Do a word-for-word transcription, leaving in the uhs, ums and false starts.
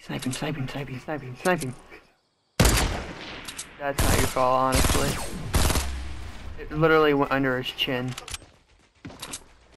Sniping, sniping, sniping, sniping, sniping. That's not your fault, honestly. It literally went under his chin.